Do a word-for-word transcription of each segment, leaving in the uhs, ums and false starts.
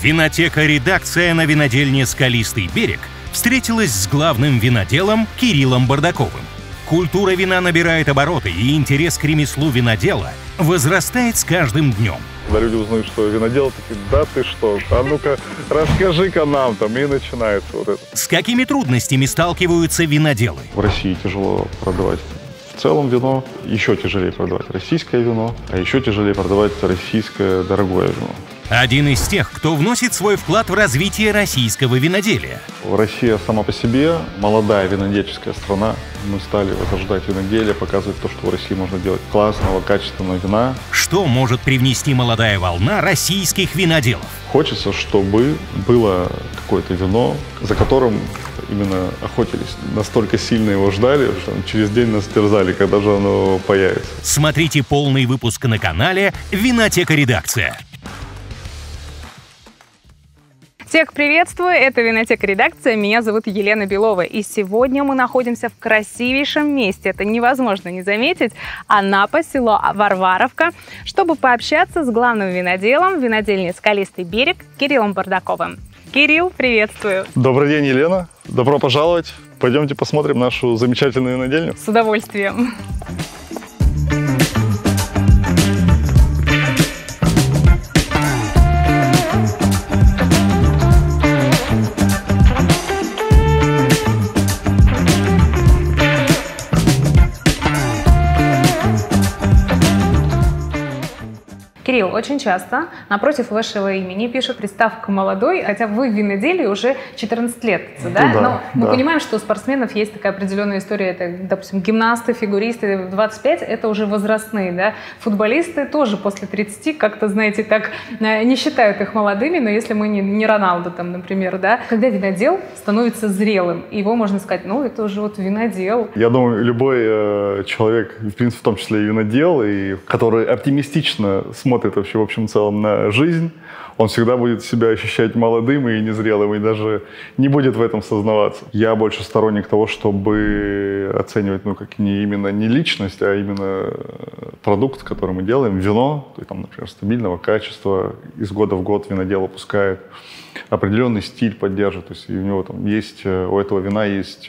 Винотека «Редакция» на винодельне «Скалистый берег» встретилась с главным виноделом Кириллом Бардаковым. Культура вина набирает обороты, и интерес к ремеслу винодела возрастает с каждым днем. Когда люди узнают, что винодел, такие: да ты что, а ну-ка расскажи-ка нам там, и начинается вот это. С какими трудностями сталкиваются виноделы? В России тяжело продавать в целом вино, еще тяжелее продавать российское вино, а еще тяжелее продавать российское дорогое вино. Один из тех, кто вносит свой вклад в развитие российского виноделия. Россия сама по себе молодая винодельческая страна. Мы стали возрождать виноделие, показывать то, что в России можно делать классного, качественного вина. Что может привнести молодая волна российских виноделов? Хочется, чтобы было какое-то вино, за которым именно охотились. Настолько сильно его ждали, что через день нас терзали, когда же оно появится. Смотрите полный выпуск на канале «Винотека Редакция». Всех приветствую, это Винотека Редакция, меня зовут Елена Белова, и сегодня мы находимся в красивейшем месте, это невозможно не заметить, Анапа, село Варваровка, чтобы пообщаться с главным виноделом винодельни «Скалистый берег» Кириллом Бардаковым. Кирилл, приветствую. Добрый день, Елена, добро пожаловать, пойдемте посмотрим нашу замечательную винодельню. С удовольствием. Кирилл, очень часто напротив вашего имени пишут приставку «молодой», хотя вы в виноделии уже четырнадцать лет, да? Да, но мы да. понимаем, что у спортсменов есть такая определенная история, это, допустим, гимнасты, фигуристы, двадцать пять – это уже возрастные, да? Футболисты тоже после тридцати как-то, знаете, так не считают их молодыми, но если мы не, не Роналду, там, например, да? Когда винодел становится зрелым, его можно сказать, ну, это уже вот винодел. Я думаю, любой э, человек, в принципе, в том числе и винодел, и который оптимистично смотрит вообще в общем целом на жизнь, он всегда будет себя ощущать молодым и незрелым, и даже не будет в этом сознаваться. Я больше сторонник того, чтобы оценивать, ну, как не именно не личность, а именно продукт, который мы делаем, вино, то есть, там, например, стабильного качества, из года в год винодел выпускает, определенный стиль поддерживает, то есть у него там есть, у этого вина есть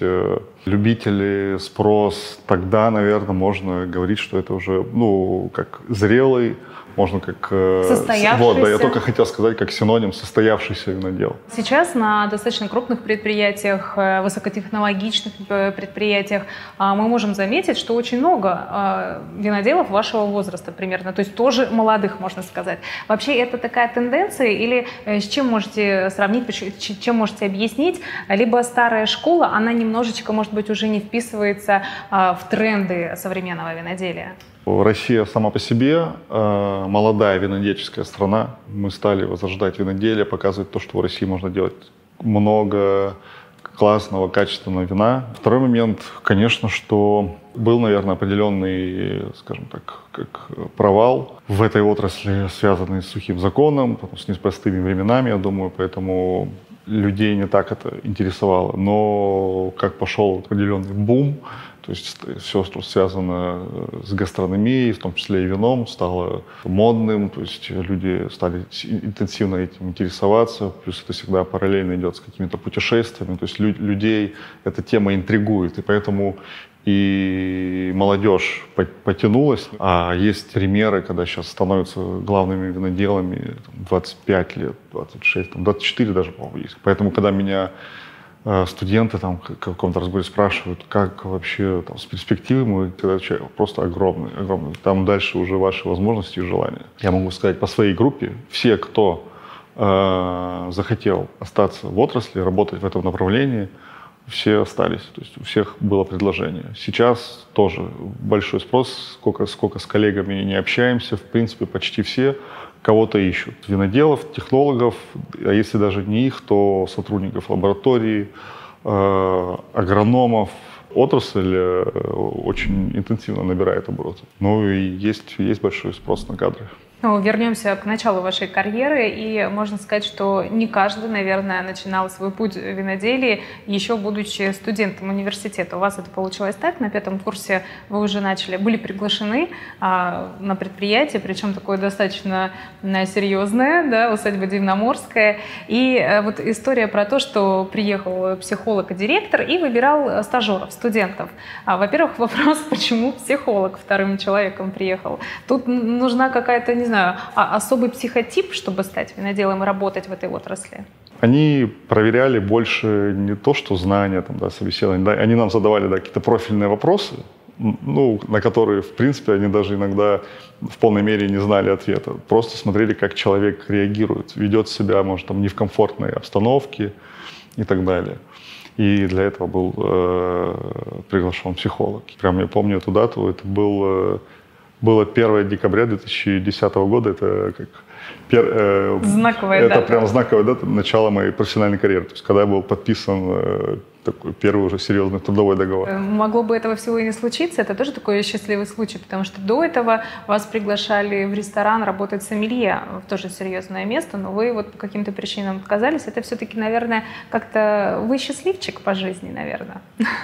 любители, спрос, тогда, наверное, можно говорить, что это уже, ну, как зрелый, можно как... Состоявшийся. Вот, да, я только хотел сказать, как синоним состоявшийся винодел. Сейчас на достаточно крупных предприятиях, высокотехнологичных предприятиях мы можем заметить, что очень много виноделов вашего возраста примерно, то есть тоже молодых, можно сказать. Вообще это такая тенденция или с чем можете сравнить, чем можете объяснить? Либо старая школа, она немножечко, может быть, уже не вписывается в тренды современного виноделия? Россия сама по себе э, молодая винодельческая страна. Мы стали возрождать виноделие, показывать то, что в России можно делать много классного, качественного вина. Второй момент, конечно, что был, наверное, определенный, скажем так, как провал в этой отрасли, связанный с сухим законом, потом с непростыми временами, я думаю, поэтому людей не так это интересовало. Но как пошел определенный бум, то есть все, что связано с гастрономией, в том числе и вином, стало модным, то есть люди стали интенсивно этим интересоваться, плюс это всегда параллельно идет с какими-то путешествиями, то есть лю- людей эта тема интригует, и поэтому и молодежь потянулась. А есть примеры, когда сейчас становятся главными виноделами двадцать пять лет, двадцать шесть, двадцать четыре даже, по-моему, есть. Поэтому, когда меня студенты там в каком-то разговоре спрашивают, как вообще там с перспективой, мы отвечаем, просто огромный, огромный. Там дальше уже ваши возможности и желания. Я могу сказать по своей группе, все, кто э, захотел остаться в отрасли, работать в этом направлении, все остались, то есть у всех было предложение. Сейчас тоже большой спрос, сколько, сколько с коллегами не общаемся, в принципе, почти все кого-то ищут. Виноделов, технологов, а если даже не их, то сотрудников лаборатории, э, агрономов. Отрасль э, очень интенсивно набирает обороты. Ну и есть, есть большой спрос на кадры. Ну, вернемся к началу вашей карьеры, и можно сказать, что не каждый, наверное, начинал свой путь в виноделии, еще будучи студентом университета. У вас это получилось так, на пятом курсе вы уже начали, были приглашены а, на предприятие, причем такое достаточно а, серьезное, да, усадьба Дивноморская. И а, вот история про то, что приехал психолог и директор и выбирал стажеров, студентов. А, во-первых, вопрос, почему психолог вторым человеком приехал? Тут нужна какая-то, не знаю, а особый психотип, чтобы стать виноделом и работать в этой отрасли? Они проверяли больше не то, что знания, там, да, собеседования, да, они нам задавали, да, какие-то профильные вопросы, ну, на которые, в принципе, они даже иногда в полной мере не знали ответа. Просто смотрели, как человек реагирует, ведет себя, может, там, не в комфортной обстановке и так далее. И для этого был э, приглашен психолог. Прям я помню эту дату, это был... Э, Было первое декабря две тысячи десятого года, это как пер, э, знаковая это дата. прям знаковая дата начала моей профессиональной карьеры. То есть когда был подписан э, такой первый уже серьезный трудовой договор. Могло бы этого всего и не случиться, это тоже такой счастливый случай, потому что до этого вас приглашали в ресторан работать сомелье, в тоже серьезное место, но вы вот по каким-то причинам отказались. Это все-таки, наверное, как-то вы счастливчик по жизни, наверное.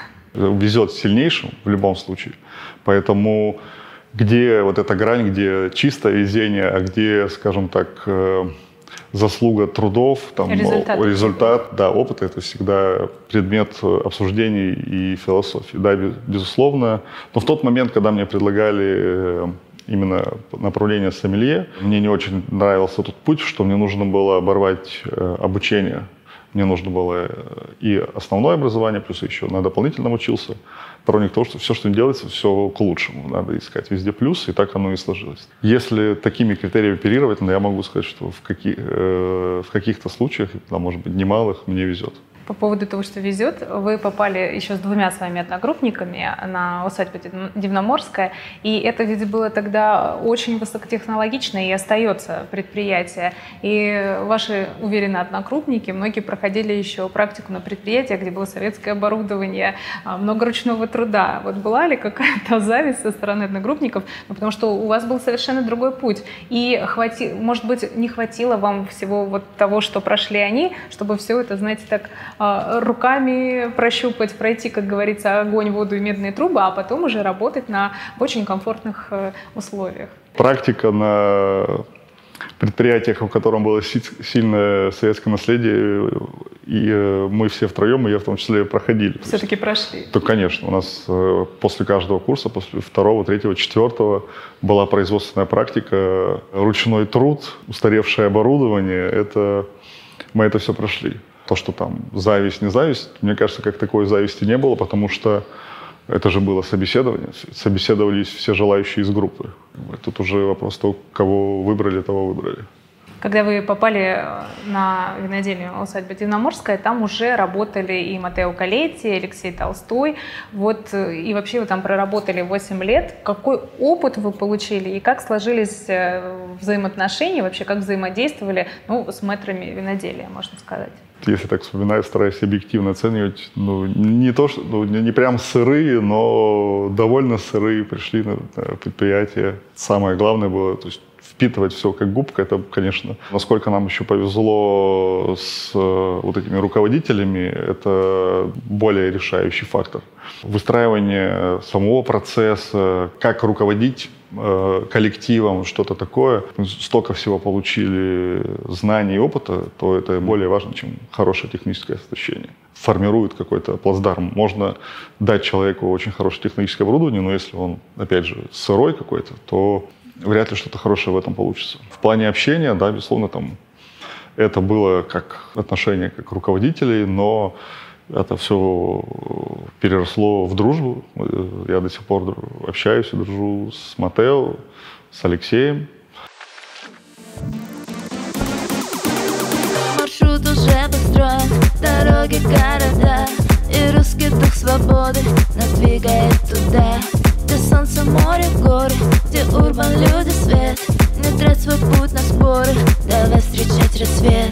Везет сильнейшим в любом случае, поэтому... Где вот эта грань, где чистое везение, а где, скажем так, заслуга трудов, там, результат. результат, да, опыт — это всегда предмет обсуждений и философии. Да, безусловно. Но в тот момент, когда мне предлагали именно направление сомелье, мне не очень нравился тот путь, что мне нужно было оборвать обучение. Мне нужно было и основное образование, плюс еще на дополнительном учился. Сторонник того, что все, что не делается, все к лучшему. Надо искать везде плюсы, и так оно и сложилось. Если такими критериями оперировать, ну, я могу сказать, что в, каких, э, в каких-то случаях, да, может быть, немалых, мне везет. По поводу того, что везет, вы попали еще с двумя своими одногруппниками на усадьбу Дивноморская, и это ведь было тогда очень высокотехнологичное и остается предприятие. И ваши, уверенно, одногруппники, многие проходили еще практику на предприятиях, где было советское оборудование, много ручного труда. Вот была ли какая-то зависть со стороны одногруппников? Ну, потому что у вас был совершенно другой путь. И, хвати... может быть, не хватило вам всего вот того, что прошли они, чтобы все это, знаете, так... руками прощупать, пройти, как говорится, огонь, воду и медные трубы, а потом уже работать на очень комфортных условиях. Практика на предприятиях, в котором было сильное советское наследие, и мы все втроем, и я в том числе, проходили. Все-таки прошли? То, конечно. У нас после каждого курса, после второго, третьего, четвертого была производственная практика, ручной труд, устаревшее оборудование. Это, мы это все прошли. То, что там зависть, не зависть, мне кажется, как такой зависти не было, потому что это же было собеседование. Собеседовались все желающие из группы. Тут уже вопрос того, кого выбрали, того выбрали. Когда вы попали на винодельню усадьбы Дивноморская, там уже работали и Матео Калетти, и Алексей Толстой. Вот, и вообще вы там проработали восемь лет. Какой опыт вы получили и как сложились взаимоотношения, вообще как взаимодействовали, ну, с мэтрами виноделия, можно сказать? Если так вспоминаю, стараюсь объективно оценивать, ну, не то, что, ну, не прям сырые, но довольно сырые пришли на, на предприятие. Самое главное было, то есть, впитывать все как губка. Это, конечно, насколько нам еще повезло с вот этими руководителями, это более решающий фактор. Выстраивание самого процесса, как руководить коллективом, что-то такое. Столько всего получили знаний и опыта, то это более важно, чем хорошее техническое освещение. Формирует какой-то плацдарм. Можно дать человеку очень хорошее техническое оборудование, но если он, опять же, сырой какой-то, то вряд ли что-то хорошее в этом получится. В плане общения, да, безусловно, там это было как отношение как руководителей, но это все переросло в дружбу. Я до сих пор общаюсь и дружу с Матео, с Алексеем. Маршрут уже построен, дороги, города, и русский дух свободы нас двигает туда, где солнце, море, горы, где урбан, люди, свет. Не трать свой путь на споры, давай встречать рассвет.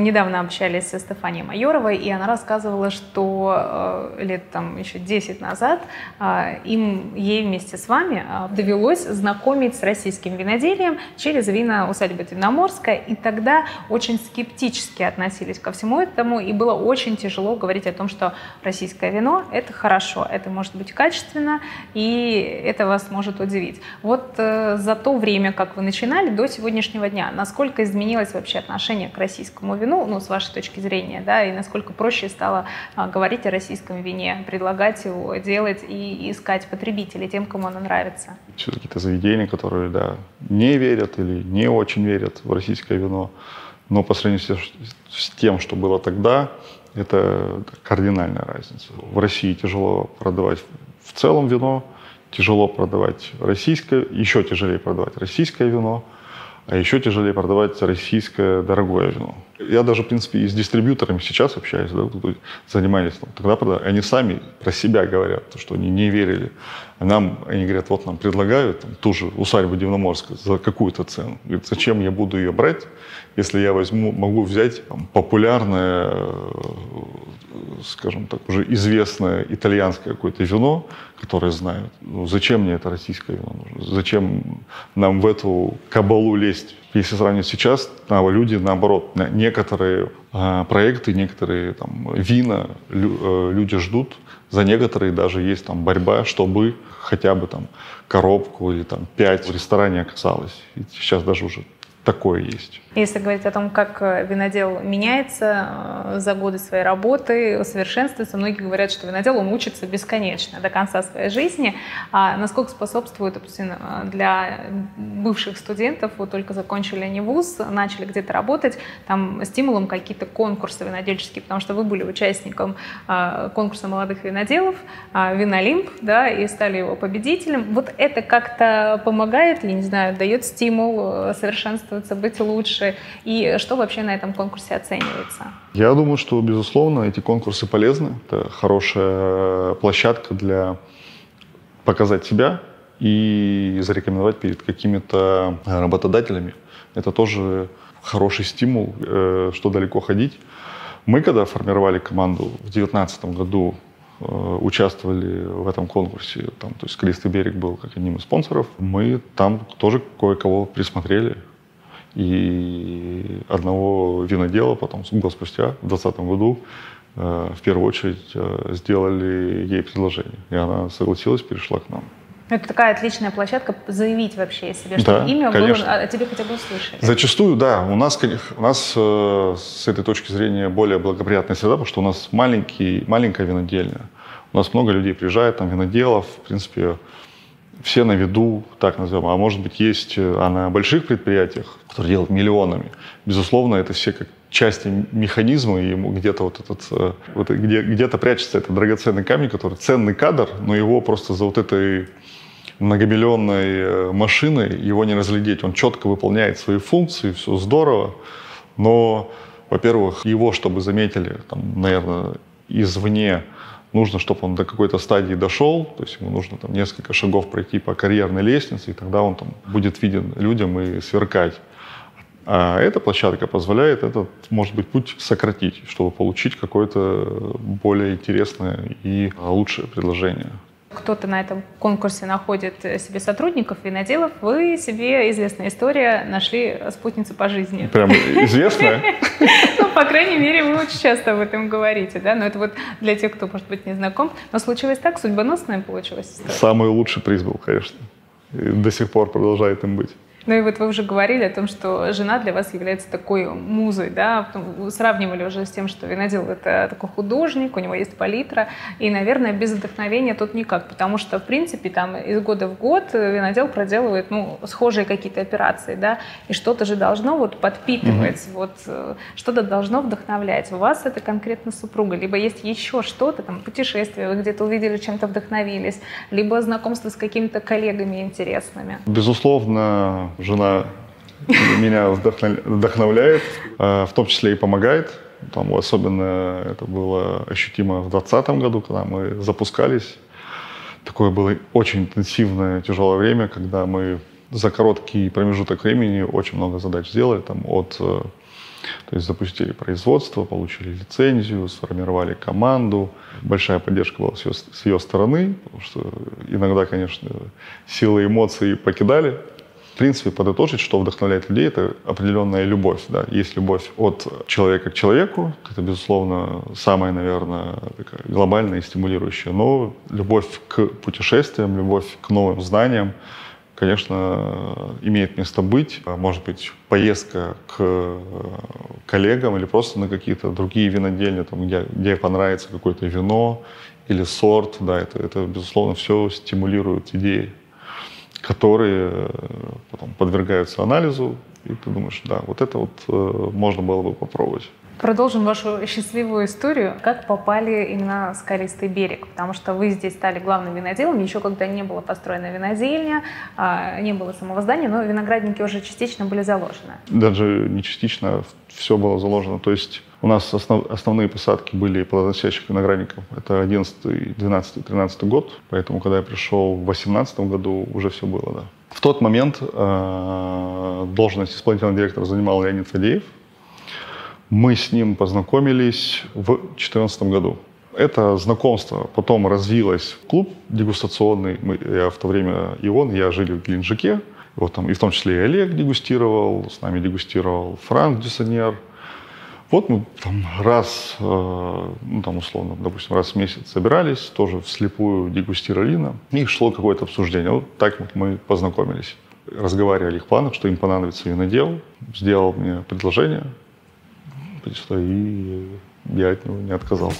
недавно общались со Стефанией Майоровой, и она рассказывала, что э, лет там еще десять назад э, им, ей вместе с вами э, довелось знакомить с российским виноделием через вина усадьбы Дивноморская, и тогда очень скептически относились ко всему этому, и было очень тяжело говорить о том, что российское вино – это хорошо, это может быть качественно, и это вас может удивить. Вот э, за то время, как вы начинали, до сегодняшнего дня, насколько изменилось вообще отношение к российскому вину, ну, с вашей точки зрения, да, и насколько проще стало а, говорить о российском вине, предлагать его, делать и искать потребителей, тем, кому оно нравится? Какие-то заведения, которые, да, не верят или не очень верят в российское вино, но по сравнению с тем, что было тогда, это кардинальная разница. В России тяжело продавать в целом вино, тяжело продавать российское, еще тяжелее продавать российское вино, а еще тяжелее продавать российское дорогое вино. Я даже, в принципе, и с дистрибьюторами сейчас общаюсь, да, занимались. Тогда продавали. Они сами про себя говорят, что они не верили. А нам, они говорят, вот нам предлагают там, ту же усадьбу Дивноморскую за какую-то цену. Говорят, зачем я буду ее брать, если я возьму, могу взять там, популярное, скажем так, уже известное итальянское какое-то вино, которое знают. Ну, зачем мне это российское вино нужно? Зачем нам в эту кабалу лезть? Если сравнивать сейчас, люди, наоборот, некоторые э, проекты, некоторые там, вина лю, э, люди ждут, за некоторые даже есть там, борьба, чтобы хотя бы там, коробку или там, пять в ресторане оказалось. И сейчас даже уже такое есть. Если говорить о том, как винодел меняется за годы своей работы, усовершенствуется, многие говорят, что винодел он учится бесконечно, до конца своей жизни. А насколько способствует, допустим, для бывших студентов, вот только закончили они вуз, начали где-то работать, там стимулом какие-то конкурсы винодельческие, потому что вы были участником конкурса молодых виноделов, Винолимп, да, и стали его победителем. Вот это как-то помогает, я не знаю, дает стимул совершенствоваться, быть лучше? И что вообще на этом конкурсе оценивается? Я думаю, что, безусловно, эти конкурсы полезны. Это хорошая площадка для показать себя и зарекомендовать перед какими-то работодателями. Это тоже хороший стимул, что далеко ходить. Мы, когда формировали команду в две тысячи девятнадцатом году, участвовали в этом конкурсе, там, то есть «Скалистый берег» был как одним из спонсоров, мы там тоже кое-кого присмотрели. И одного винодела потом, год спустя, в двадцатом году, э, в первую очередь э, сделали ей предложение. И она согласилась, перешла к нам. Это такая отличная площадка заявить вообще о себе, чтобы да, имя конечно. было, о тебе хотя бы услышали. Зачастую, да. У нас, у нас э, с этой точки зрения более благоприятная среда, потому что у нас маленький, маленькая винодельня. У нас много людей приезжает, там виноделов, в принципе, все на виду, так назовем. А может быть, есть а на больших предприятиях, которые делают миллионами. Безусловно, это все как части механизма, и ему где-то вот этот, вот где, где-то прячется этот драгоценный камень, который ценный кадр, но его просто за вот этой многомиллионной машиной его не разглядеть. Он четко выполняет свои функции, все здорово, но, во-первых, его, чтобы заметили, там, наверное, извне, нужно, чтобы он до какой-то стадии дошел, то есть ему нужно там несколько шагов пройти по карьерной лестнице, и тогда он там будет виден людям и сверкать. А эта площадка позволяет этот, может быть, путь сократить, чтобы получить какое-то более интересное и лучшее предложение. Кто-то на этом конкурсе находит себе сотрудников, виноделов. Вы себе, известная история, нашли спутницу по жизни. Прям известная? Ну, по крайней мере, вы очень часто об этом говорите, да? Но это вот для тех, кто, может быть, не знаком. Но случилось так, судьбоносная получилась история. Самый лучший приз был, конечно. И до сих пор продолжает им быть. Ну и вот вы уже говорили о том, что жена для вас является такой музой, да, вы сравнивали уже с тем, что винодел — это такой художник, у него есть палитра, и, наверное, без вдохновения тут никак, потому что, в принципе, там из года в год винодел проделывает, ну, схожие какие-то операции, да, и что-то же должно вот подпитывать, mm-hmm. вот, что-то должно вдохновлять. У вас это конкретно супруга, либо есть еще что-то, там, путешествие, вы где-то увидели, чем-то вдохновились, либо знакомство с какими-то коллегами интересными. Безусловно, жена меня вдохновляет, в том числе и помогает. Там особенно это было ощутимо в двадцатом году, когда мы запускались. Такое было очень интенсивное, тяжелое время, когда мы за короткий промежуток времени очень много задач сделали. Там, от То есть запустили производство, получили лицензию, сформировали команду. Большая поддержка была с ее, с ее стороны, потому что иногда, конечно, силы эмоций покидали. В принципе, подытожить, что вдохновляет людей, это определенная любовь. Да? Есть любовь от человека к человеку, это, безусловно, самая, наверное, такая глобальная и стимулирующая. Но любовь к путешествиям, любовь к новым знаниям, конечно, имеет место быть. Может быть, поездка к коллегам или просто на какие-то другие винодельни, там, где, где понравится какое-то вино или сорт. Да, это, это, безусловно, все стимулирует идеи, которые потом подвергаются анализу, и ты думаешь, да, вот это вот э, можно было бы попробовать. Продолжим вашу счастливую историю. Как попали именно в Скалистый берег? Потому что вы здесь стали главным виноделом, еще когда не была построена винодельня, не было самого здания, но виноградники уже частично были заложены. Даже не частично, все было заложено. То есть у нас основ, основные посадки были плодоносящих виноградников. Это одиннадцатый, двенадцатый, тринадцатый год. Поэтому, когда я пришел в восемнадцатом году, уже все было, да. В тот момент э, должность исполнительного директора занимал Леонид Фадеев. Мы с ним познакомились в две тысячи четырнадцатом году. Это знакомство потом развилось в клуб дегустационный. Мы, я в то время и он, я жили в Геленджике. Вот там, и в том числе и Олег дегустировал, с нами дегустировал Франк Дюссоньер. Вот мы там раз, э, ну там условно, допустим, раз в месяц собирались, тоже вслепую дегустировали вина. И шло какое-то обсуждение. Вот так вот мы познакомились. Разговаривали о их планах, что им понадобится винодел. Сделал мне предложение. И я от него не отказался.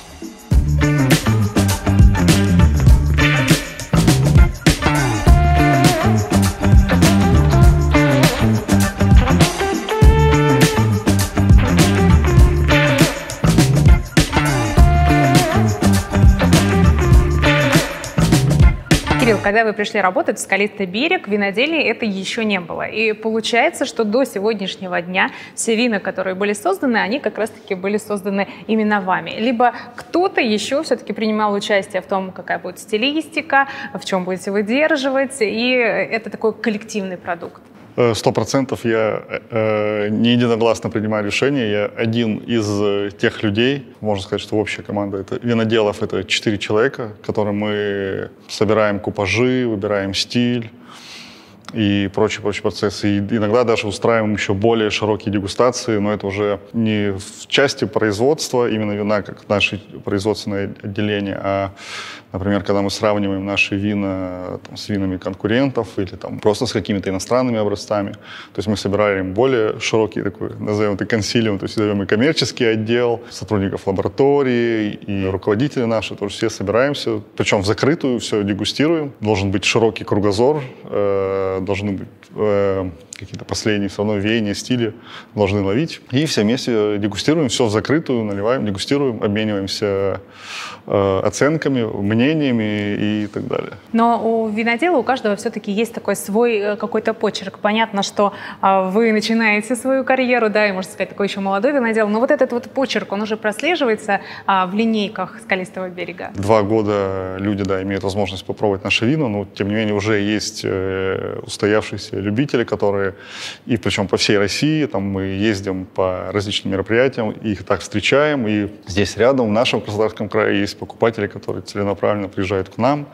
Кирилл, когда вы пришли работать в Скалистый берег, виноделия это еще не было. И получается, что до сегодняшнего дня все вина, которые были созданы, они как раз-таки были созданы именно вами. Либо кто-то еще все-таки принимал участие в том, какая будет стилистика, в чем будете выдерживать, и это такой коллективный продукт. Сто процентов я э, не единогласно принимаю решения. Я один из тех людей, можно сказать, что общая команда это виноделов, это четыре человека, которым мы собираем купажи, выбираем стиль и прочие-прочие процессы. И иногда даже устраиваем еще более широкие дегустации, но это уже не в части производства именно вина, как наше производственное отделение, а, например, когда мы сравниваем наши вина там, с винами конкурентов или там, просто с какими-то иностранными образцами. То есть мы собираем более широкий такой, назовем это консилиум, то есть даем и коммерческий отдел, сотрудников лаборатории и руководители наши, тоже все собираемся, причем в закрытую все дегустируем. Должен быть широкий кругозор, э, должны быть э, какие-то последние все равно веяния, стили должны ловить. И все вместе дегустируем, все в закрытую, наливаем, дегустируем, обмениваемся э, оценками, мнениями и так далее. Но у винодела, у каждого все-таки есть такой свой какой-то почерк. Понятно, что э, вы начинаете свою карьеру, да, и, можно сказать, такой еще молодой винодел, но вот этот вот почерк, он уже прослеживается э, в линейках Скалистого берега. Два года люди, да, имеют возможность попробовать наше вино, но, тем не менее, уже есть э, устоявшиеся любители, которые и причем по всей России, там мы ездим по различным мероприятиям, их так встречаем, и здесь рядом, в нашем Краснодарском крае, есть покупатели, которые целенаправленно приезжают к нам,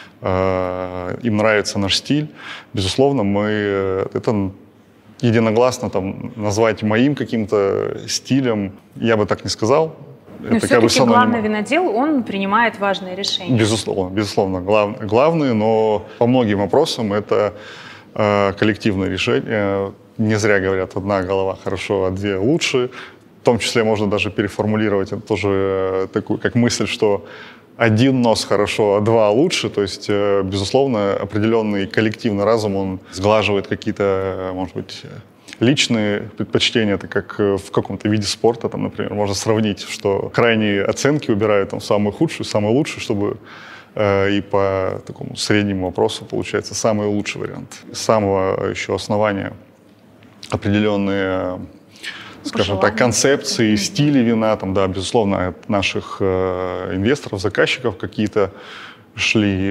э, им нравится наш стиль. Безусловно, мы это единогласно там, назвать моим каким-то стилем, я бы так не сказал. Но все-таки главный винодел, он принимает важные решения. Безусловно, безусловно, глав, главные, но по многим вопросам это коллективное решение. Не зря говорят, одна голова хорошо, а две лучше. В том числе можно даже переформулировать это тоже такую, как мысль, что один нос хорошо, а два лучше. То есть, безусловно, определенный коллективный разум, он сглаживает какие-то, может быть, личные предпочтения. Это как в каком-то виде спорта, там, например, можно сравнить, что крайние оценки убирают там, самую худшую, самую лучшую, чтобы и по такому среднему вопросу получается самый лучший вариант. С самого еще основания определенные, скажем так, концепции, стили вина, там, да, безусловно, от наших э, инвесторов, заказчиков какие-то шли,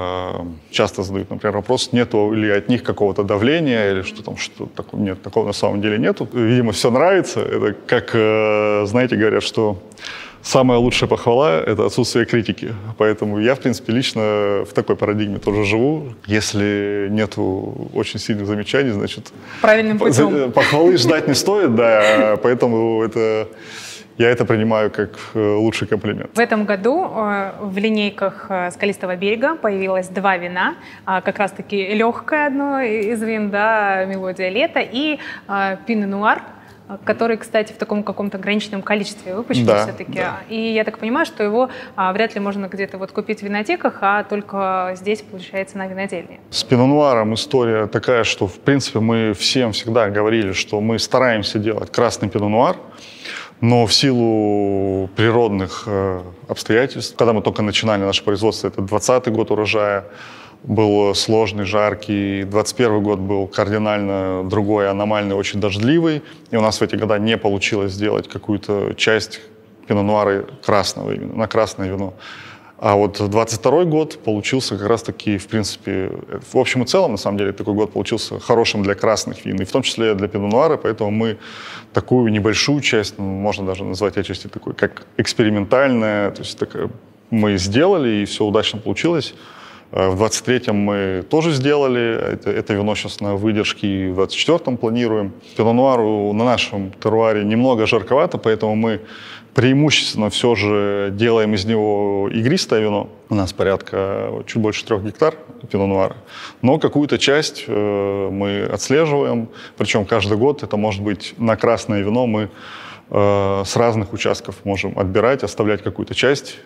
часто задают, например, вопрос, нету ли от них какого-то давления или что там, что такого. Нет, такого на самом деле нету. Видимо, все нравится. Это как, знаете, говорят, что самая лучшая похвала – это отсутствие критики. Поэтому я, в принципе, лично в такой парадигме тоже живу. Если нету очень сильных замечаний, значит… Правильным путем. Похвалы ждать не стоит, да, поэтому это… Я это принимаю как лучший комплимент. В этом году в линейках «Скалистого берега» появилось два вина. Как раз-таки легкое одно из вин, да, «Мелодия лета», и «Пино Нуар», который, кстати, в таком каком-то ограниченном количестве выпущен, да, все-таки. Да. И я так понимаю, что его а, вряд ли можно где-то вот купить в винотеках, а только здесь, получается, на винодельне. С Пино Нуаром история такая, что, в принципе, мы всем всегда говорили, что мы стараемся делать красный Пино Нуар, но в силу природных э, обстоятельств, когда мы только начинали наше производство, это двадцатый год урожая, был сложный, жаркий. двадцать первый год был кардинально другой, аномальный, очень дождливый. И у нас в эти года не получилось сделать какую-то часть Пино Нуара красного, именно на красное вино. А вот двадцать второй год получился как раз-таки, в принципе, в общем и целом, на самом деле, такой год получился хорошим для красных вин, и в том числе для Пино Нуара, поэтому мы такую небольшую часть, ну, можно даже назвать отчасти такой, как экспериментальная, то есть такая, мы сделали, и все удачно получилось. В двадцать третьем мы тоже сделали, это, это вино сейчас на выдержке, в двадцать четвёртом планируем. Пино Нуару на нашем теруаре немного жарковато, поэтому мы преимущественно все же делаем из него игристое вино. У нас порядка чуть больше трех гектар Пино Нуара. Но какую-то часть э, мы отслеживаем, причем каждый год это может быть на красное вино мы э, с разных участков можем отбирать, оставлять какую-то часть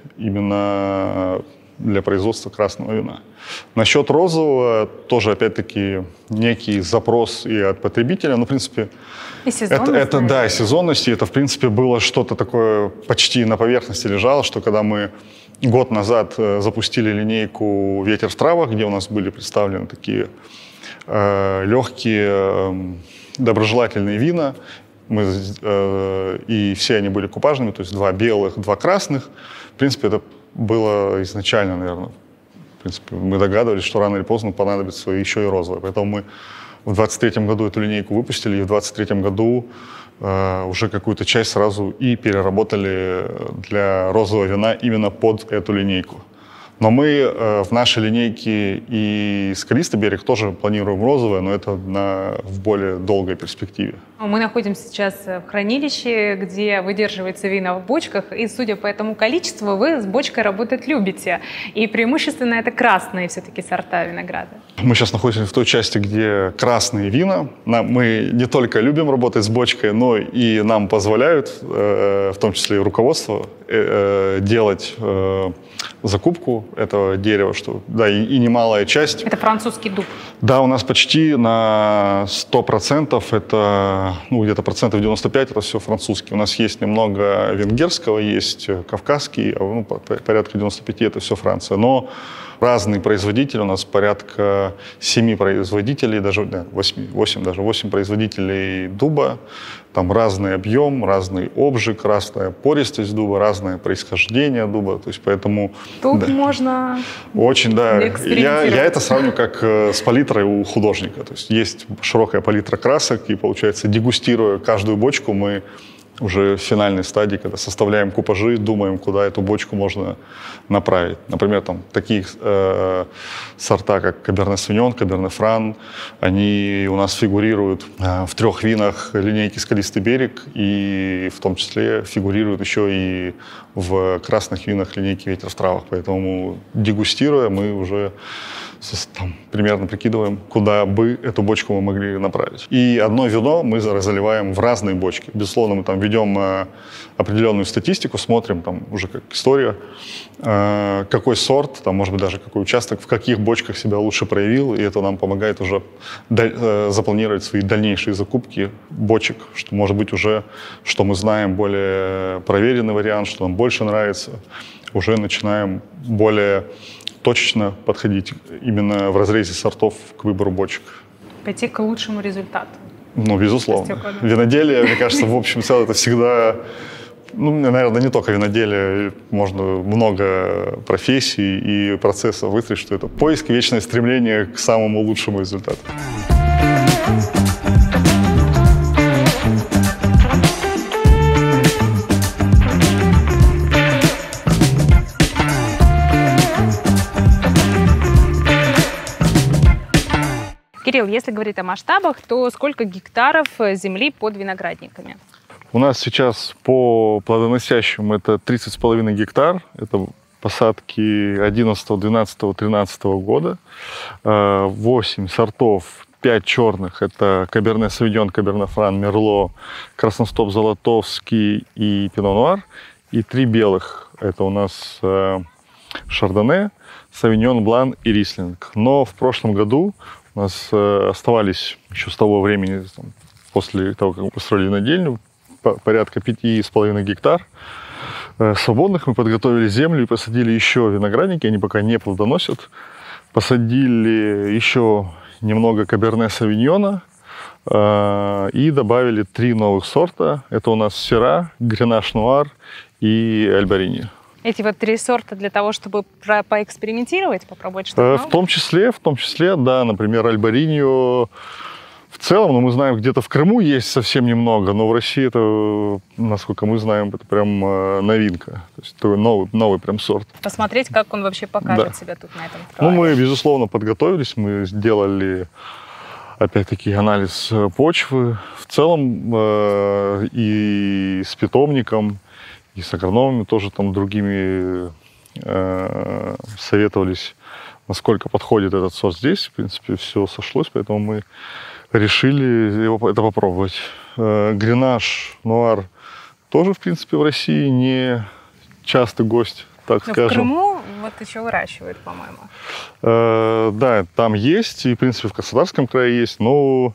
именно для производства красного вина. Насчет розового тоже, опять-таки, некий запрос и от потребителя. Ну, в принципе, и сезонность, это, это да, и сезонность. И это, в принципе, было что-то такое почти на поверхности лежало, что когда мы год назад запустили линейку «Ветер в травах», где у нас были представлены такие э, легкие, э, доброжелательные вина, мы, э, и все они были купажными, то есть два белых, два красных. В принципе, это было изначально, наверное, в принципе, мы догадывались, что рано или поздно понадобится еще и розовое. Поэтому мы в двадцать третьем году эту линейку выпустили, и в двадцать третьем году э, уже какую-то часть сразу и переработали для розового вина именно под эту линейку. Но мы э, в нашей линейке и «Скалистый берег» тоже планируем розовое, но это на, в более долгой перспективе. Мы находимся сейчас в хранилище, где выдерживается вино в бочках, и, судя по этому количеству, вы с бочкой работать любите. И преимущественно это красные все-таки сорта винограда. Мы сейчас находимся в той части, где красные вина. Мы не только любим работать с бочкой, но и нам позволяют, э, в том числе и руководство, э, делать э, закупку этого дерева, что, да, и, и немалая часть. Это французский дуб. Да, у нас почти на сто процентов это, ну, где-то процентов девяносто пять это все французский. У нас есть немного венгерского, есть кавказский, а, ну, порядка девяносто пять это все Франция. Но разные производители, у нас порядка семи производителей, даже да, восемь, восемь, даже восемь производителей дуба. Там разный объем, разный обжиг, разная пористость дуба, разное происхождение дуба. То есть поэтому… Тут да, можно очень, да. Я, я это сравню как с палитрой у художника. То есть есть широкая палитра красок, и, получается, дегустируя каждую бочку, мы уже в финальной стадии, когда составляем купажи, думаем, куда эту бочку можно направить. Например, там такие э, сорта, как Каберне Совиньон, Каберне Фран, они у нас фигурируют э, в трех винах линейки «Скалистый берег», и в том числе фигурируют еще и в красных винах линейки «Ветер в травах». Поэтому, дегустируя, мы уже там, примерно прикидываем, куда бы эту бочку мы могли направить. И одно вино мы заливаем в разные бочки. Безусловно, мы там ведем э, определенную статистику, смотрим, там уже как история, э, какой сорт, там, может быть, даже какой участок, в каких бочках себя лучше проявил, и это нам помогает уже даль, э, запланировать свои дальнейшие закупки бочек, что, может быть, уже, что мы знаем, более проверенный вариант, что нам больше нравится, уже начинаем более точечно подходить именно в разрезе сортов к выбору бочек. Пойти к лучшему результату. Ну, безусловно. Виноделие, мне кажется, в общем и целом, это всегда Ну, наверное, не только виноделие, можно много профессий и процессов выстроить, что это поиск и вечное стремление к самому лучшему результату. Кирилл, если говорить о масштабах, то сколько гектаров земли под виноградниками? У нас сейчас по плодоносящим это тридцать с половиной гектар. Это посадки одиннадцатого, двенадцатого, тринадцатого года. восемь сортов, пять черных. Это Каберне Савиньон, Каберне Фран, Мерло, Красностоп Золотовский и Пино Нуар. И три белых. Это у нас Шардоне, Савиньон Блан и Рислинг. Но в прошлом году у нас оставались еще с того времени, там, после того, как мы построили винодельню, порядка пяти с половиной гектар свободных. Мы подготовили землю и посадили еще виноградники, они пока не плодоносят. Посадили еще немного Каберне Савиньона и добавили три новых сорта. Это у нас Сера, Гренаш Нуар и Альбарини. Эти вот три сорта для того, чтобы про поэкспериментировать, попробовать что-то В том числе, в том числе, да, например, Альбаринью в целом, ну, мы знаем, где-то в Крыму есть совсем немного, но в России это, насколько мы знаем, это прям новинка. То есть это новый, новый прям сорт. Посмотреть, как он вообще покажет да. себя тут на этом праве. Ну, мы, безусловно, подготовились, мы сделали, опять-таки, анализ почвы в целом э, и с питомником, и с агрономами тоже там другими э, советовались, насколько подходит этот сорт здесь. В принципе, все сошлось, поэтому мы решили его, это попробовать. Э, Гренаш Нуар тоже, в принципе, в России не частый гость, так Но скажем. в Крыму вот еще выращивают, по-моему. Э, да, там есть, и, в принципе, в Краснодарском крае есть, но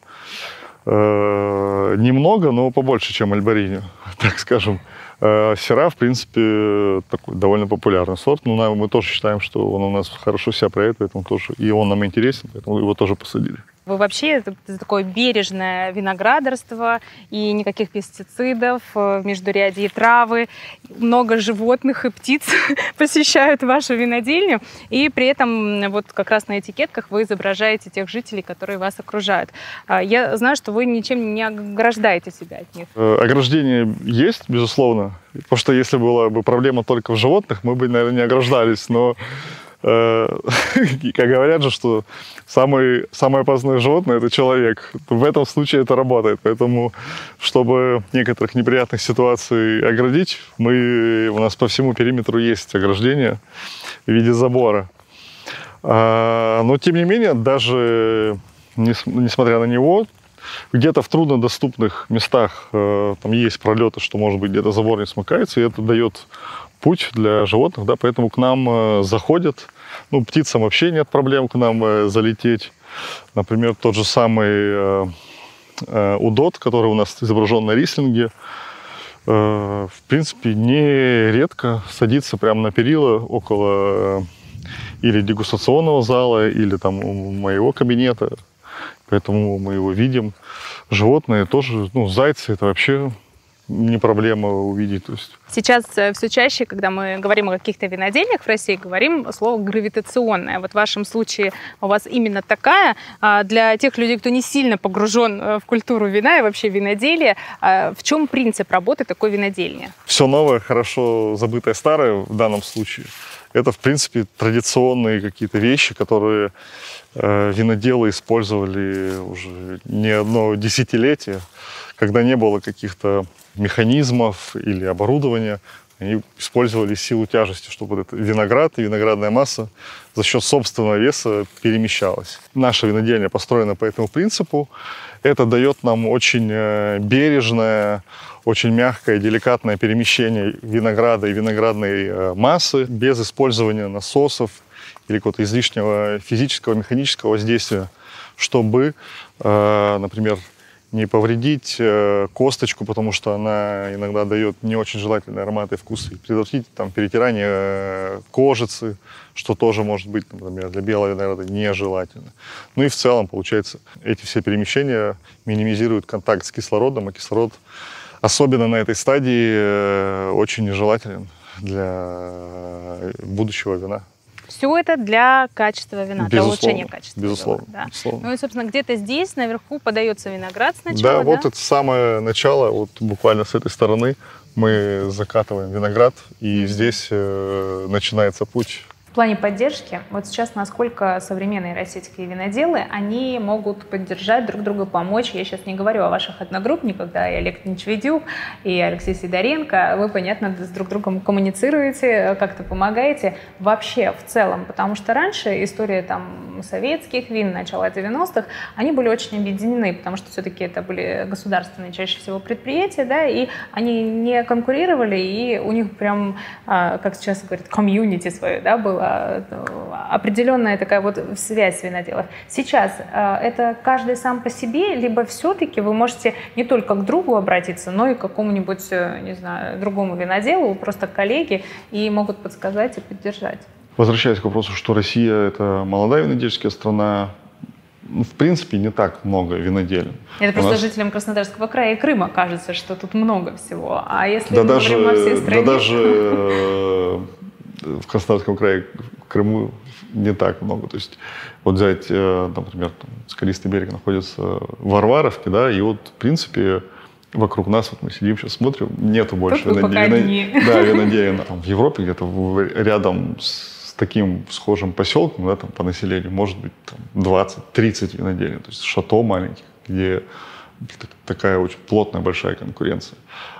э, немного, но побольше, чем Альбаринью, так скажем. Сера, в принципе, такой довольно популярный сорт, но мы тоже считаем, что он у нас хорошо себя проявит, поэтому тоже, и он нам интересен, поэтому его тоже посадили. Вы вообще, это такое бережное виноградарство, и никаких пестицидов, в междурядье травы, много животных и птиц посещают вашу винодельню, и при этом вот как раз на этикетках вы изображаете тех жителей, которые вас окружают. Я знаю, что вы ничем не ограждаете себя от них. Ограждение есть, безусловно, потому что если была бы проблема только в животных, мы бы, наверное, не ограждались, но как говорят же, что самый, самое опасное животное – это человек. В этом случае это работает. Поэтому, чтобы некоторых неприятных ситуаций оградить, мы, у нас по всему периметру есть ограждение в виде забора. Но, тем не менее, даже несмотря на него, где-то в труднодоступных местах там есть пролеты, что, может быть, где-то забор не смыкается, и это дает путь для животных, да, поэтому к нам э, заходят, ну, птицам вообще нет проблем к нам э, залететь. Например, тот же самый э, э, удот, который у нас изображен на рислинге, э, в принципе, нередко садится прямо на перила около э, или дегустационного зала, или там у моего кабинета, поэтому мы его видим. Животные тоже, ну, зайцы, это вообще не проблема увидеть. То есть. Сейчас все чаще, когда мы говорим о каких-то винодельнях в России, говорим слово гравитационное. Вот в вашем случае у вас именно такая. Для тех людей, кто не сильно погружен в культуру вина и вообще виноделия, в чем принцип работы такой винодельни? Все новое, хорошо забытое старое в данном случае. Это, в принципе, традиционные какие-то вещи, которые э, виноделы использовали уже не одно десятилетие, когда не было каких-то механизмов или оборудования. Они использовали силу тяжести, чтобы этот виноград и виноградная масса за счет собственного веса перемещалась. Наша винодельня построена по этому принципу. Это дает нам очень бережное, очень мягкое, деликатное перемещение винограда и виноградной массы без использования насосов или какого-то излишнего физического, механического воздействия, чтобы, например, не повредить косточку, потому что она иногда дает не очень желательные ароматы и вкусы, и предотвратить там, перетирание кожицы, что тоже может быть, например, для белого винограда нежелательно. Ну и в целом, получается, эти все перемещения минимизируют контакт с кислородом, а кислород особенно на этой стадии, очень нежелателен для будущего вина. Все это для качества вина, Безусловно, для улучшения качества. Безусловно, Да. безусловно. Ну и, собственно, где-то здесь наверху подается виноград сначала, да? да? Вот это самое начало, вот буквально с этой стороны мы закатываем виноград, и здесь э, начинается путь. В плане поддержки, вот сейчас насколько современные российские виноделы, они могут поддержать друг друга, помочь. Я сейчас не говорю о ваших одногруппниках, да, и Олег Нечведюк, и Алексей Сидоренко. Вы, понятно, с друг другом коммуницируете, как-то помогаете вообще в целом, потому что раньше история там советских вин, начала девяностых, они были очень объединены, потому что все-таки это были государственные чаще всего предприятия, да, и они не конкурировали, и у них прям, как сейчас говорят, комьюнити свое, да, было определенная такая вот связь виноделов. Сейчас э, это каждый сам по себе, либо все-таки вы можете не только к другу обратиться, но и к какому-нибудь, не знаю, другому виноделу, просто коллеге, и могут подсказать и поддержать. Возвращаясь к вопросу, что Россия — это молодая винодельческая страна, ну, в принципе, не так много виноделин. Это просто нас... жителям Краснодарского края и Крыма кажется, что тут много всего. А если да мы даже, говорим о всей стране... Да даже в Краснодарском крае, в Крыму не так много. То есть вот взять, например, там, скалистый берег находится в Варваровке, да, и вот, в принципе, вокруг нас, вот мы сидим сейчас, смотрим, нету больше виноделин. Да, виноделин. Там, в Европе где-то рядом с таким схожим поселком, да, там, по населению, может быть, двадцать-тридцать виноделин. То есть шато маленьких, где такая очень плотная, большая конкуренция.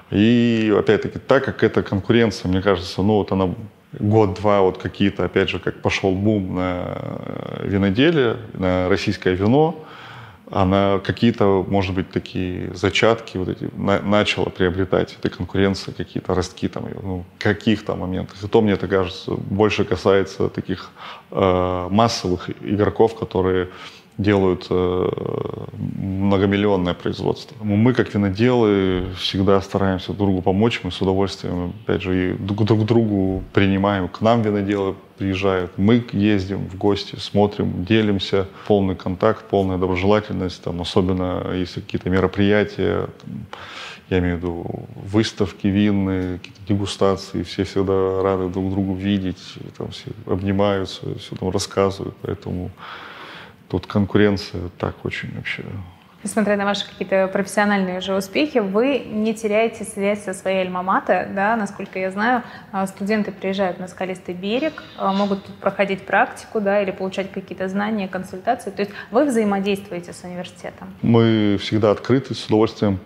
И, опять-таки, так как эта конкуренция, мне кажется, ну, вот она год-два, вот какие-то, опять же, как пошел бум на виноделие, на российское вино, она какие-то, может быть, такие зачатки вот эти на, начала приобретать, этой конкуренции, какие-то ростки там, ну, каких-то моментах. И то, мне это кажется, больше касается таких э, массовых игроков, которые делают э, многомиллионное производство. Мы, как виноделы, всегда стараемся друг другу помочь, мы с удовольствием, опять же, и друг, друг другу принимаем. К нам виноделы приезжают, мы ездим в гости, смотрим, делимся. Полный контакт, полная доброжелательность, там, особенно если какие-то мероприятия, там, я имею в виду выставки винные, какие-то дегустации, все всегда рады друг другу видеть, там, все обнимаются, все там рассказывают, поэтому тут конкуренция так очень вообще. Несмотря на ваши какие-то профессиональные уже успехи, вы не теряете связь со своей альма-матер, да, насколько я знаю, студенты приезжают на скалистый берег, могут тут проходить практику, да, или получать какие-то знания, консультации, то есть вы взаимодействуете с университетом? Мы всегда открыты, с удовольствием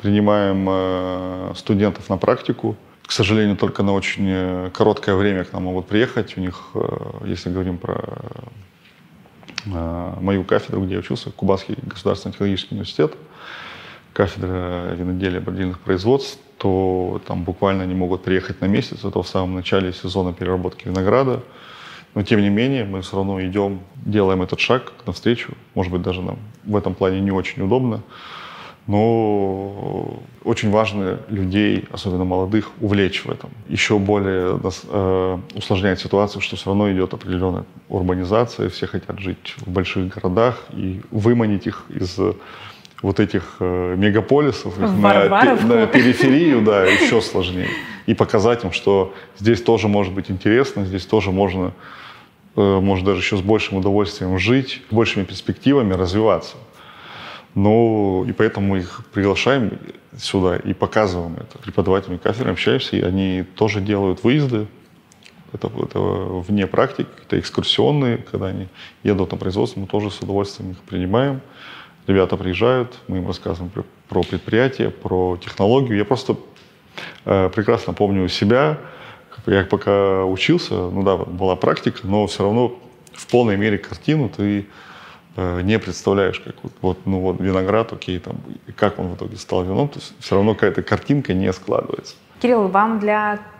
принимаем студентов на практику. К сожалению, только на очень короткое время к нам могут приехать. У них, если говорим про мою кафедру, где я учился, Кубанский государственный технологический университет, кафедра виноделия, бродильных производств, то там буквально они могут приехать на месяц, это в самом начале сезона переработки винограда. Но тем не менее мы все равно идем, делаем этот шаг навстречу. Может быть, даже нам в этом плане не очень удобно. Но очень важно людей, особенно молодых, увлечь в этом. Еще более э, усложняет ситуацию, что все равно идет определенная урбанизация, все хотят жить в больших городах, и выманить их из вот этих э, мегаполисов их на, на периферию, да, еще сложнее. И показать им, что здесь тоже может быть интересно, здесь тоже можно, э, может даже еще с большим удовольствием жить, с большими перспективами развиваться. Ну, и поэтому мы их приглашаем сюда и показываем это. Преподавателями кафедры общаемся, и они тоже делают выезды. Это, это вне практики, это экскурсионные, когда они едут на производство, мы тоже с удовольствием их принимаем. Ребята приезжают, мы им рассказываем про, про предприятие, про технологию. Я просто э, прекрасно помню себя, я пока учился, ну да, была практика, но все равно в полной мере картину ты не представляешь, как вот, вот, ну вот виноград, окей, там, и как он в итоге стал вином, то есть все равно какая-то картинка не складывается. Кирилл, вам для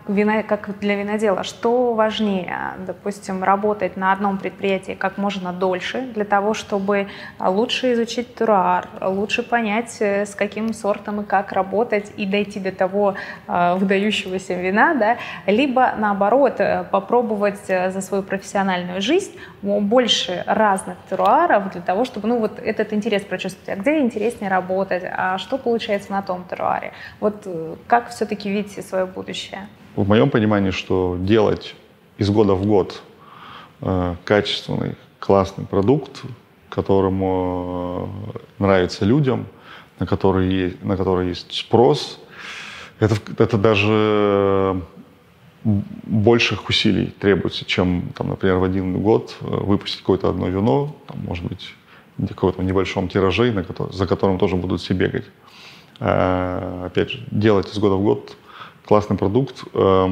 вино, как для винодела, что важнее, допустим, работать на одном предприятии как можно дольше для того, чтобы лучше изучить теруар, лучше понять, с каким сортом и как работать и дойти до того э, выдающегося вина, да? Либо наоборот попробовать за свою профессиональную жизнь больше разных теруаров для того, чтобы ну, вот этот интерес прочувствовать, а где интереснее работать, а что получается на том теруаре. Вот как все-таки видите свое будущее? В моем понимании, что делать из года в год э, качественный, классный продукт, которому э, нравится людям, на который, на который есть спрос, это, это даже больших усилий требуется, чем, там, например, в один год выпустить какое-то одно вино, там, может быть, в каком-то небольшом тираже, на который, за которым тоже будут все бегать. А, опять же, делать из года в год классный продукт.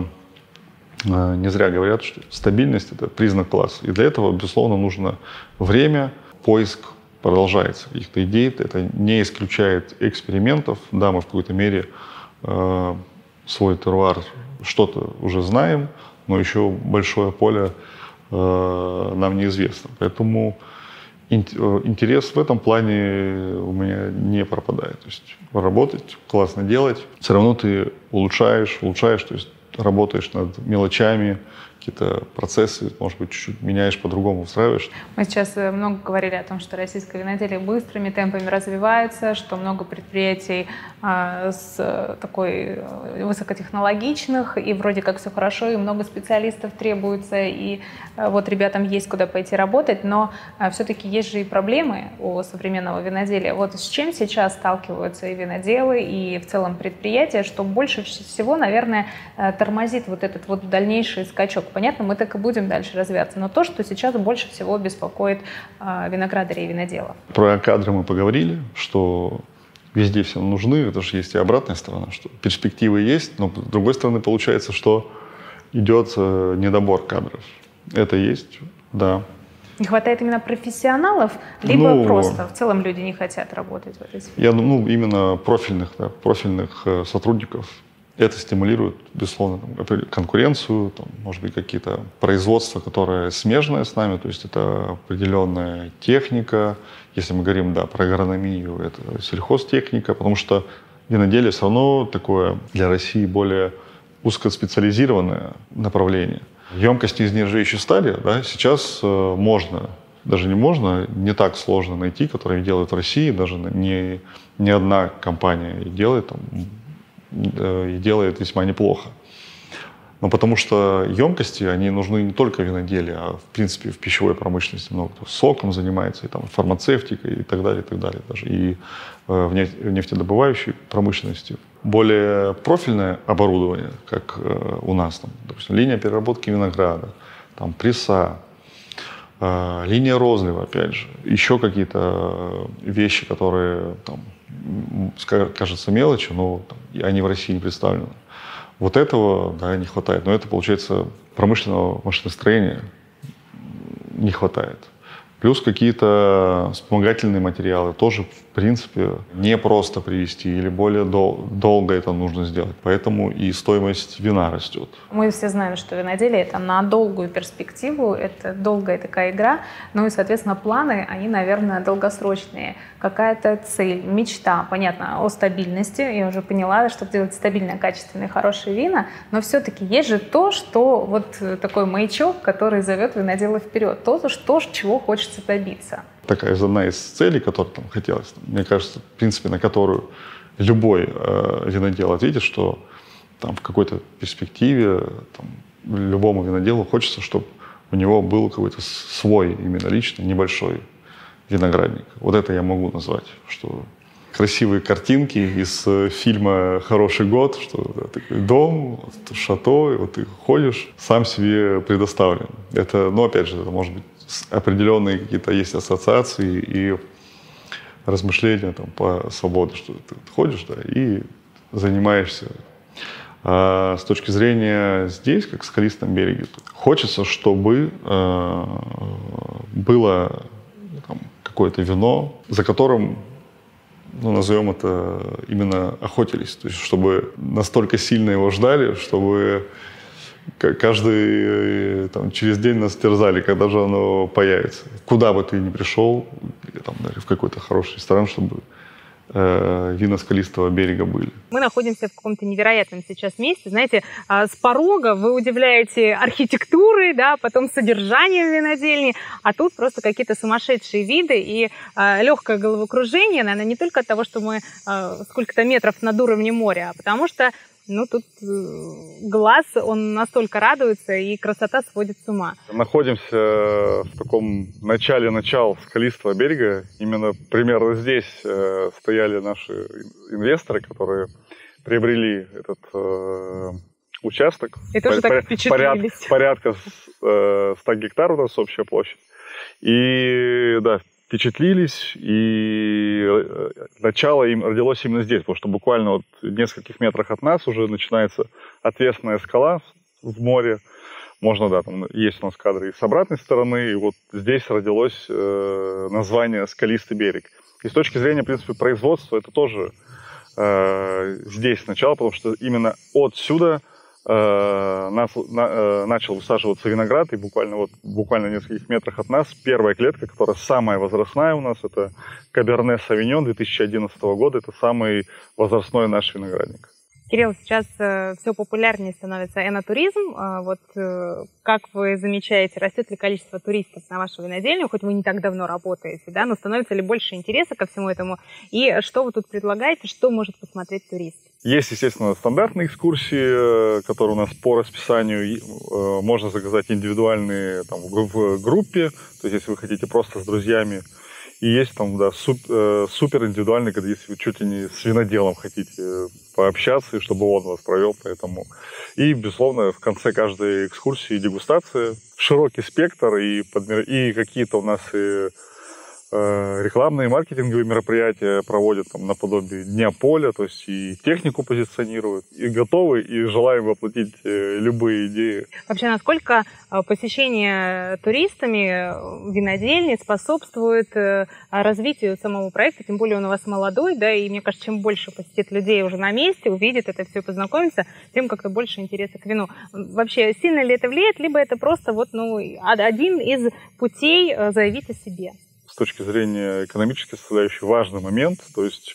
Не зря говорят, что стабильность – это признак класса. И для этого, безусловно, нужно время, поиск продолжается. Каких-то идей, это не исключает экспериментов. Да, мы в какой-то мере э, свой теруар что-то уже знаем, но еще большое поле э, нам неизвестно. Поэтому интерес в этом плане у меня не пропадает. То есть работать, классно делать, все равно ты улучшаешь, улучшаешь, то есть работаешь над мелочами, какие-то процессы, может быть, чуть-чуть меняешь, по-другому устраиваешь. Мы сейчас много говорили о том, что российское виноделие быстрыми темпами развивается, что много предприятий а, с такой высокотехнологичных, и вроде как все хорошо, и много специалистов требуется, и а, вот ребятам есть куда пойти работать, но а, все-таки есть же и проблемы у современного виноделия. Вот с чем сейчас сталкиваются и виноделы, и в целом предприятия, что больше всего, наверное, тормозит вот этот вот дальнейший скачок. Понятно, мы так и будем дальше развиваться, но то, что сейчас больше всего беспокоит э, виноградарей и виноделов. Про кадры мы поговорили, что везде все нужны, это же есть и обратная сторона, что перспективы есть, но с другой стороны получается, что идет э, недобор кадров. Это есть, да. Не хватает именно профессионалов, либо ну, просто в целом люди не хотят работать в этой сфере? Я думаю, ну, именно профильных, да, профильных э, сотрудников. Это стимулирует, безусловно, там, конкуренцию, там, может быть, какие-то производства, которые смежные с нами, то есть это определенная техника. Если мы говорим, да, про агрономию, это сельхозтехника, потому что виноделие все равно такое для России более узкоспециализированное направление. Емкости из нержавеющей стали, да, сейчас э, можно, даже не можно, не так сложно найти, которые делают в России, даже не, не одна компания делает там, и делает весьма неплохо. Но потому что емкости, они нужны не только в виноделии, а в принципе в пищевой промышленности. Много кто соком занимается, и там фармацевтикой и так далее, и так далее. Даже и в нефтедобывающей промышленности. Более профильное оборудование, как у нас, там, допустим, линия переработки винограда, там, пресса, линия розлива, опять же, еще какие-то вещи, которые там, кажется мелочью, но там, они в России не представлены. Вот этого, да, не хватает. Но это, получается, промышленного машиностроения не хватает. Плюс какие-то вспомогательные материалы тоже, в принципе, не просто привезти или более дол- долго это нужно сделать. Поэтому и стоимость вина растет. Мы все знаем, что виноделие – это на долгую перспективу, это долгая такая игра. Ну и, соответственно, планы, они, наверное, долгосрочные. Какая-то цель, мечта, понятно, о стабильности. Я уже поняла, что делать стабильные, качественные, хорошие вина. Но все-таки есть же то, что вот такой маячок, который зовет винодела вперед. То, что, чего хочется добиться. Такая же одна из целей, которую там хотелось, мне кажется, в принципе, на которую любой э, винодел ответит, что там в какой-то перспективе там, любому виноделу хочется, чтобы у него был какой-то свой, именно личный, небольшой виноградник. Вот это я могу назвать, что красивые картинки из фильма «Хороший год», что да, такой дом, шато, и вот ты ходишь, сам себе предоставлен. Это, ну, опять же, это может быть определенные какие-то есть ассоциации и размышления там, по свободе, что ты ходишь, да, и занимаешься. А с точки зрения здесь, как в скалистом береге, хочется, чтобы э, было там, какое-то вино, за которым ну, назовем это, именно охотились. То есть, чтобы настолько сильно его ждали, чтобы каждый там, через день нас терзали, когда же оно появится. Куда бы ты ни пришел, или там, даже в какой-то хороший ресторан, чтобы э, вина скалистого берега были. Мы находимся в каком-то невероятном сейчас месте. Знаете, с порога вы удивляете архитектурой, да, потом содержанием винодельни, а тут просто какие-то сумасшедшие виды и э, легкое головокружение, наверное, не только от того, что мы э, сколько-то метров над уровнем моря, а потому что ну, тут глаз, он настолько радуется, и красота сводит с ума. Находимся в таком начале начала скалистого берега. Именно примерно здесь стояли наши инвесторы, которые приобрели этот э, участок. И тоже так впечатлились. Порядка, порядка ста гектаров у нас общая площадь. И, да, впечатлились, и начало им родилось именно здесь, потому что буквально вот в нескольких метрах от нас уже начинается отвесная скала в море. Можно, да, там есть у нас кадры и с обратной стороны, и вот здесь родилось э, название «Скалистый берег». И с точки зрения, в принципе, производства, это тоже э, здесь сначала, потому что именно отсюда э, нас, на, э, начал высаживаться виноград, и буквально, вот, буквально в нескольких метрах от нас первая клетка, которая самая возрастная у нас, это Каберне Савиньон две тысячи одиннадцатого года, это самый возрастной наш виноградник. Кирилл, сейчас э, все популярнее становится энотуризм. Э, вот э, как вы замечаете, растет ли количество туристов на вашу винодельню, хоть вы не так давно работаете, да, но становится ли больше интереса ко всему этому? И что вы тут предлагаете, что может посмотреть турист? Есть, естественно, стандартные экскурсии, которые у нас по расписанию. Можно заказать индивидуальные там, в группе, то есть если вы хотите просто с друзьями. И есть там, да, супер, супер индивидуальный, когда если вы чуть ли не с виноделом хотите пообщаться, и чтобы он вас провел, поэтому. И, безусловно, в конце каждой экскурсии дегустация, широкий спектр, и, подмер... и какие-то у нас и э, рекламные, маркетинговые мероприятия проводят там, наподобие Дня поля, то есть и технику позиционируют, и готовы, и желаем воплотить э, любые идеи. Вообще, насколько посещение туристами винодельни способствует развитию самого проекта, тем более он у вас молодой, да, и мне кажется, чем больше посетит людей уже на месте, увидит это все, познакомится, тем как-то больше интереса к вину. Вообще, сильно ли это влияет, либо это просто вот, ну, один из путей заявить о себе? С точки зрения экономической составляющей важный момент, то есть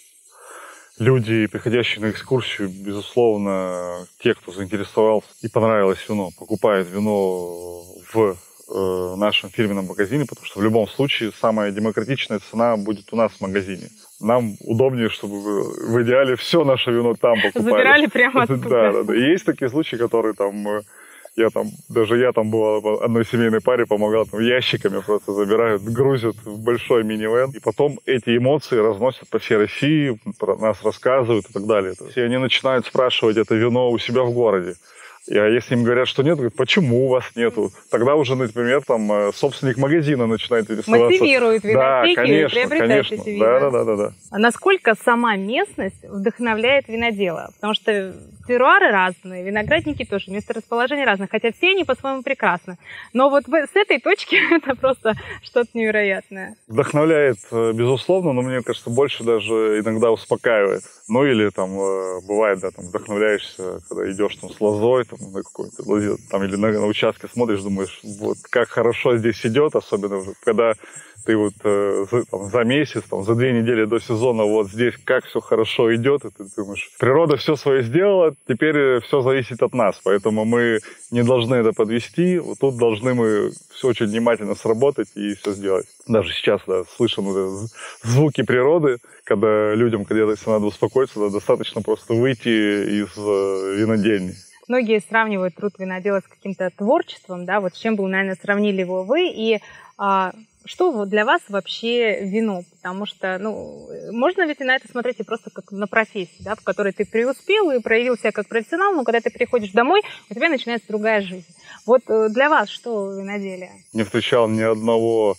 люди, приходящие на экскурсию, безусловно, те, кто заинтересовался и понравилось вино, покупают вино в э, нашем фирменном магазине, потому что в любом случае самая демократичная цена будет у нас в магазине. Нам удобнее, чтобы в идеале все наше вино там покупали. Забирали прямо оттуда. Да, да, да. И есть такие случаи, которые там... Я там, даже я там бывал, одной семейной паре помогал, там ящиками просто забирают, грузят в большой минивэн. И потом эти эмоции разносят по всей России, про нас рассказывают и так далее. И они начинают спрашивать это вино у себя в городе. И, а если им говорят, что нет, говорят, почему у вас нету? Тогда уже, например, там собственник магазина начинает интересоваться. Мотивирует винотеки, да, конечно, приобретать конечно. эти вина. Да, да, да, да. А насколько сама местность вдохновляет винодела? Потому что терруары разные, виноградники тоже, месторасположения разные, хотя все они по-своему прекрасны. Но вот с этой точки это просто что-то невероятное. Вдохновляет, безусловно, но мне кажется, больше даже иногда успокаивает. Ну или там бывает, да, там вдохновляешься, когда идешь там с лозой, там, на какой-то лозе, там или на, на участке смотришь, думаешь, вот как хорошо здесь идет, особенно уже, когда ты вот э, за, там, за месяц, там, за две недели до сезона вот здесь как все хорошо идет, и ты думаешь, природа все свое сделала, теперь все зависит от нас, поэтому мы не должны это подвести, вот тут должны мы все очень внимательно сработать и все сделать. Даже сейчас, да, слышим вот звуки природы, когда людям, когда если надо успокоиться, да, достаточно просто выйти из э, винодельни. Многие сравнивают труд винодела с каким-то творчеством, да, вот с чем бы, наверное, сравнили его вы, и а, что для вас вообще вино? Потому что, ну, можно ведь и на это смотреть и просто как на профессию, да, в которой ты преуспел и проявил себя как профессионал, но когда ты приходишь домой, у тебя начинается другая жизнь. Вот для вас что виноделие? Не встречал ни одного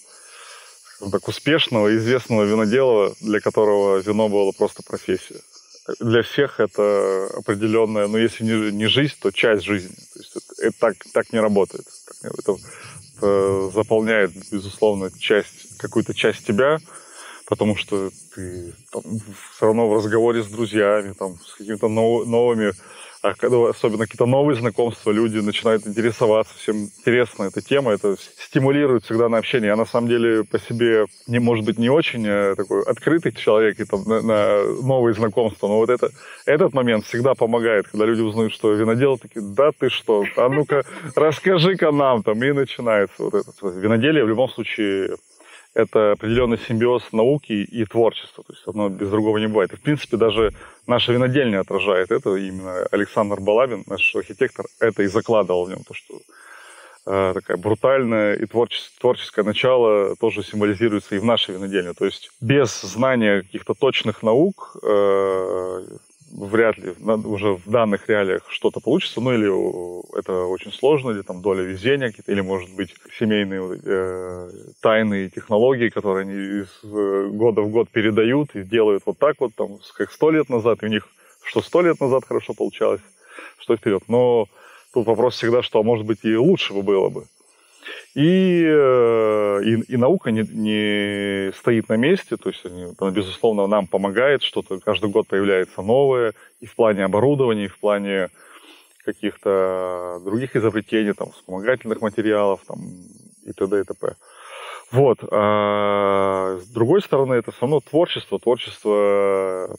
так успешного, известного винодела, для которого вино было просто профессия. Для всех это определенная, ну, если не, не жизнь, то часть жизни. То есть это, это так, так не работает. Это, это заполняет, безусловно, часть, какую-то часть тебя. потому что ты там, все равно в разговоре с друзьями, там, с какими-то нов- новыми, а когда особенно какие-то новые знакомства, люди начинают интересоваться, всем интересна эта тема, это стимулирует всегда на общение. Я на самом деле по себе, не, может быть, не очень такой открытый человек и, там, на, на новые знакомства, но вот это, этот момент всегда помогает, когда люди узнают, что винодел, такие, да ты что, а ну-ка расскажи-ка нам, там, и начинается вот это. Виноделие в любом случае это определенный симбиоз науки и творчества. То есть одно без другого не бывает. И, в принципе, даже наша винодельня отражает это. Именно Александр Балабин, наш архитектор, это и закладывал в нем. То, что э, такая брутальная и творческое, творческое начало тоже символизируется и в нашей винодельне. То есть без знания каких-то точных наук э, вряд ли уже в данных реалиях что-то получится, ну или это очень сложно, или там доля везения, или, может быть, семейные э, тайные технологии, которые они из года в год передают и делают вот так вот, там, как сто лет назад, и у них что сто лет назад хорошо получалось, что вперед. Но тут вопрос всегда, что, может быть, и лучше бы было бы. И, и, и наука не, не стоит на месте, то есть она, безусловно, нам помогает, что-то каждый год появляется новое, и в плане оборудования, и в плане каких-то других изобретений, там, вспомогательных материалов, там, и т.д. и т.п. Вот. А с другой стороны, это все равно творчество, творчество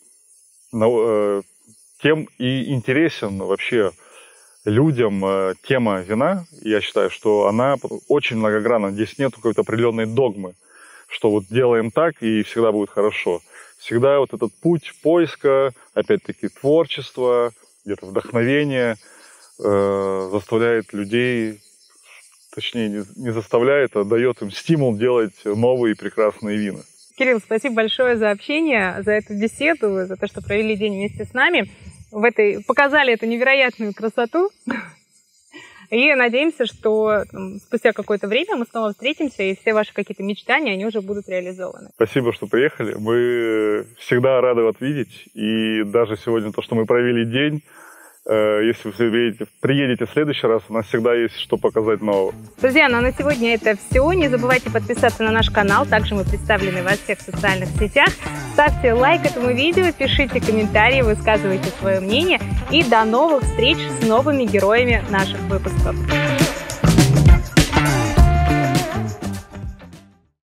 тем и интересен вообще людям тема вина. Я считаю, что она очень многогранна. Здесь нет какой-то определенной догмы, что вот делаем так и всегда будет хорошо. Всегда вот этот путь поиска, опять-таки творчества, где-то вдохновения э, заставляет людей, точнее не, не заставляет, а дает им стимул делать новые прекрасные вина. Кирилл, спасибо большое за общение, за эту беседу, за то, что провели день вместе с нами. В этой, показали эту невероятную красоту. И надеемся, что там, спустя какое-то время мы снова встретимся, и все ваши какие-то мечтания, они уже будут реализованы. Спасибо, что приехали. Мы всегда рады вас видеть. И даже сегодня то, что мы провели день, если вы приедете, приедете в следующий раз, у нас всегда есть что показать нового. Друзья, ну а на сегодня это все. Не забывайте подписаться на наш канал. Также мы представлены во всех социальных сетях. Ставьте лайк этому видео, пишите комментарии, высказывайте свое мнение. И до новых встреч с новыми героями наших выпусков.